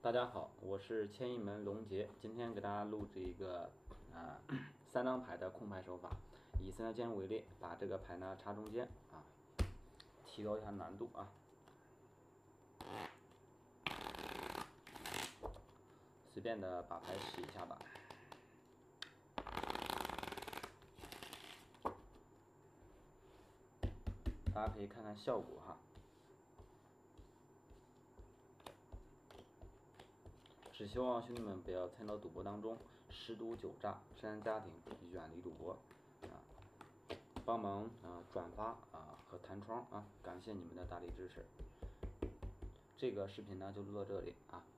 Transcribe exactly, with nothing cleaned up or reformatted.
大家好，我是千一门龙杰，今天给大家录制一个啊、呃、三张牌的控牌手法，以三角剑为例，把这个牌呢插中间啊，提高一下难度啊，随便的把牌使一下吧。大家可以看看效果哈。只希望兄弟们不要参与到赌博当中，十赌九诈，善家庭，远离赌博啊！帮忙啊转发啊和弹窗啊，感谢你们的大力支持。这个视频呢就录到这里啊。